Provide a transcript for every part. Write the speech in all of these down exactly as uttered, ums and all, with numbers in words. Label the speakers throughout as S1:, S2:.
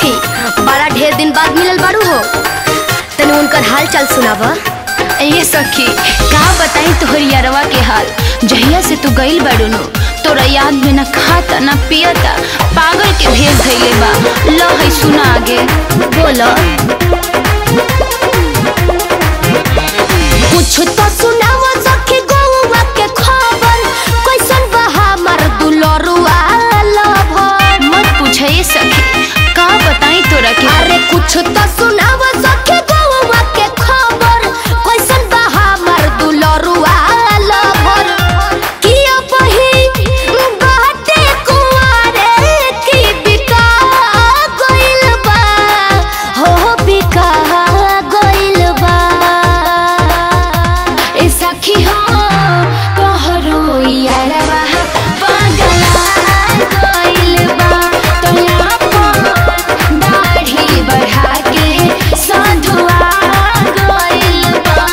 S1: सखी बड़ा ढेर दिन बाद मिलल बाड़ू हो, तनी उनकर हाल चाल सुनावा।
S2: ये सखी का बताई तोहर यारवा के हाल। जहिया से तू गइल बाड़ू नो तोरा याद में ना खाता ना पियता, पागल के भेज धइले बा। लो है सुना आगे
S1: बोलो। कुछ तो सुनावा सखी गौवा के खबर, कैसन बा हमर दुलरुआ लभर।
S2: मत पूछे ये सखी का बताई तोरा के।
S1: अरे कुछ तो सुनावा सखी गौवा के खबर, कैसन बा हमर दुलरुआ लभर। किया बही बाटे कुआरे की बिका गइल बा, हो बिका गइल बा। ए सखी हो तोहरो यारवा पागला गइल बा, तोया अपन दाढ़ी बढ़ा के साधुआ गइल बा।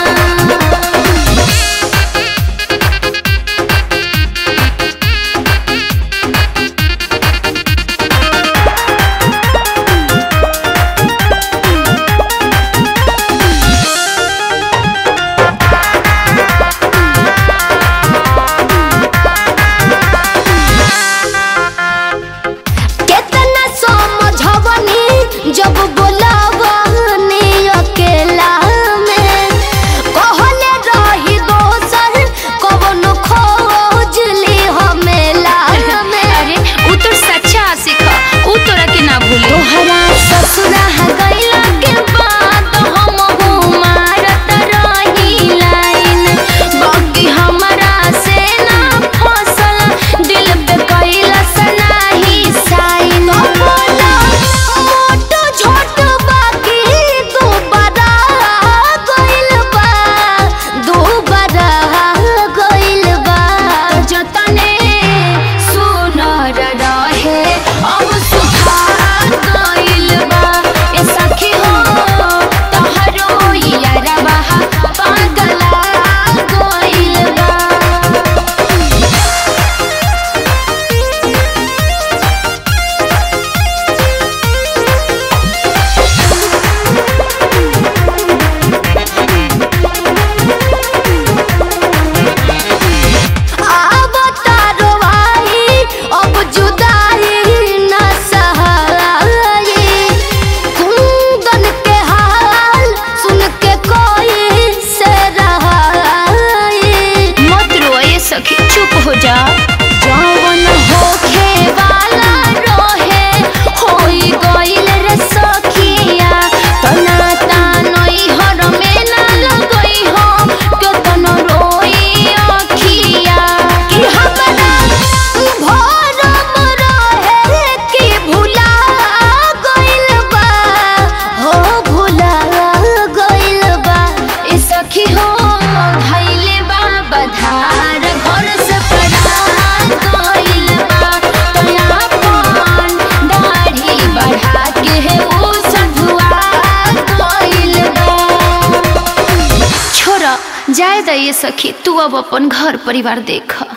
S1: केतना समझवनी जब बोलावनी अकेला में, कहले रही दोसर कवनो खोज ली हमेला में।
S2: अरे उ तो सच्चा आशिक ह, उ तोरा के ना भूले।
S1: तोहरा ससुरा गइला के बाद हमहू मारत रही लाइन, बाकी हमरा से ना फसल दिल पे कैलस नाही साइन। बोला मोटो छोट बाकी दोबारा गइल बा, दोबारा गइल बा। जतने सुनर रहे अब सुखा गइल बा। ए सखी हो तोहरो यारवा पागला गइल बा। अब तारो आई अब जुदाई न सहाई, कुंदन के हाल सुन के कोई से रहाई।
S2: मत रो ये सखी चुप हो जा।
S1: जवन होखे वाला रहे होई गइल रे सखिया, तना तानई हर में ना लगई हो केतन रोई अखिया। कि हमरा भरम रहे कि भुला गइल बा, हो भुला गइल बा। ए सखी हो धइले बा बधार घर से परा गइल बा, तोया अपन दाढ़ी बढ़ा के उ सधुआ गइल बा।
S2: छोरा जाए दा ये सखी, तू अब अपन घर परिवार देख।